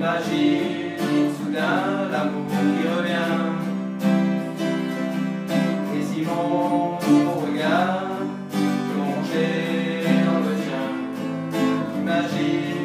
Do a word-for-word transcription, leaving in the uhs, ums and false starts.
Imagine soudain l'amour qui revient. Et si mon regard plongé dans le tien, imagine